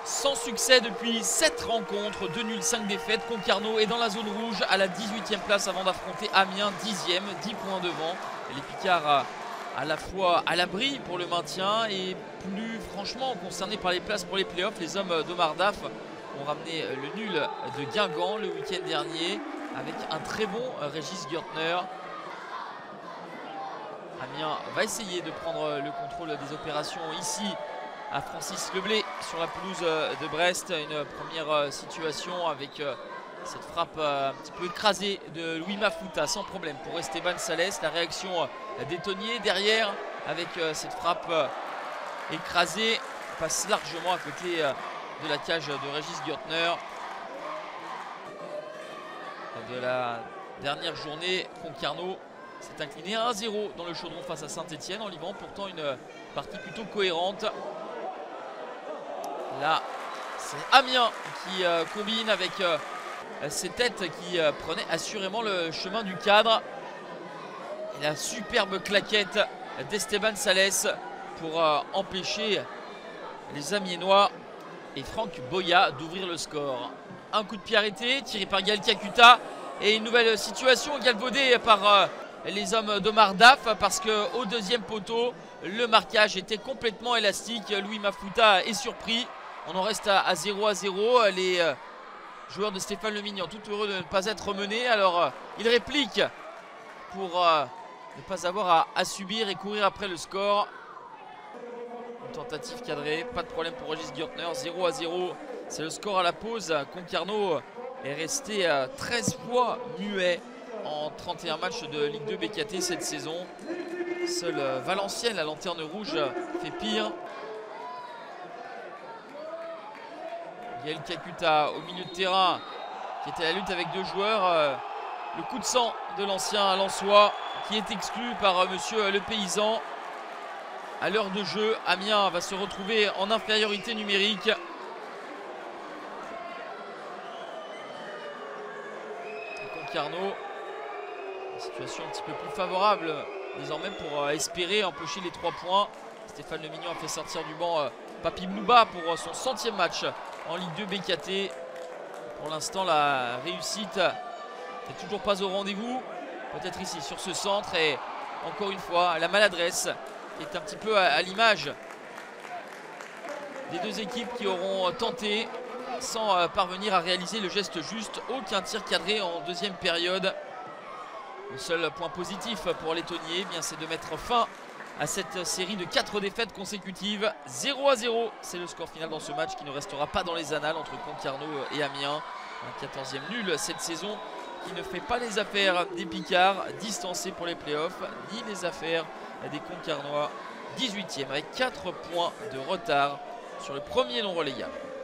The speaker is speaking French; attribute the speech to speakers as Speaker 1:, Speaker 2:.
Speaker 1: sans succès depuis 7 rencontres, 2 nuls, 5 défaites. Concarneau est dans la zone rouge à la 18e place avant d'affronter Amiens, 10e, 10 points devant. Et les Picards à la fois à l'abri pour le maintien et plus franchement concernés par les places pour les playoffs. Les hommes d'Omar Daf ont ramené le nul de Guingamp le week-end dernier avec un très bon Régis Gürtner. Amiens va essayer de prendre le contrôle des opérations ici à Francis Leblé sur la pelouse de Brest. Une première situation avec cette frappe un petit peu écrasée de Louis Mafuta sans problème pour Esteban Salès. La réaction d'Etonnier derrière avec cette frappe écrasée passe largement à côté de la cage de Régis Gürtner. De la dernière journée, Concarneau s'est incliné 1-0 dans le chaudron face à Saint-Etienne en livrant pourtant une partie plutôt cohérente. Là, c'est Amiens qui combine avec ces têtes qui prenaient assurément le chemin du cadre. Et la superbe claquette d'Esteban Salès pour empêcher les Amiénois et Franck Boya d'ouvrir le score. Un coup de pied arrêté, tiré par Gaël Kakuta. Et une nouvelle situation galvaudée par les hommes d'Omar Daf parce qu'au deuxième poteau, le marquage était complètement élastique. Louis Mafuta est surpris. On en reste à 0-0. Les joueurs de Stéphane Lemignan, tout heureux de ne pas être menés. Alors, ils répliquent pour ne pas avoir à subir et courir après le score. Une tentative cadrée, pas de problème pour Régis Gürtner. 0-0, c'est le score à la pause. Concarneau est resté 13 fois muet en 31 matchs de Ligue 2 BKT cette saison. Seul Valenciennes, la lanterne rouge, fait pire. Gaël Kakuta au milieu de terrain qui était à la lutte avec deux joueurs. Le coup de sang de l'ancien Lensois qui est exclu par monsieur Le Paysan. À l'heure de jeu, Amiens va se retrouver en infériorité numérique. Concarneau, une situation un petit peu plus favorable désormais pour espérer empocher les 3 points. Stéphane Lemignan a fait sortir du banc Papi Mlouba pour son 100e match en Ligue 2 BKT. Pour l'instant, la réussite n'est toujours pas au rendez-vous. Peut-être ici sur ce centre et encore une fois la maladresse est un petit peu à l'image des deux équipes qui auront tenté sans parvenir à réaliser le geste juste. Aucun tir cadré en deuxième période. Le seul point positif pour les Tonniers, c'est de mettre fin à cette série de 4 défaites consécutives. 0-0, c'est le score final dans ce match qui ne restera pas dans les annales entre Concarneau et Amiens. Un 14e nul cette saison qui ne fait pas les affaires des Picards, distancés pour les playoffs, ni les affaires des Concarnois, 18e avec 4 points de retard sur le premier non relégable.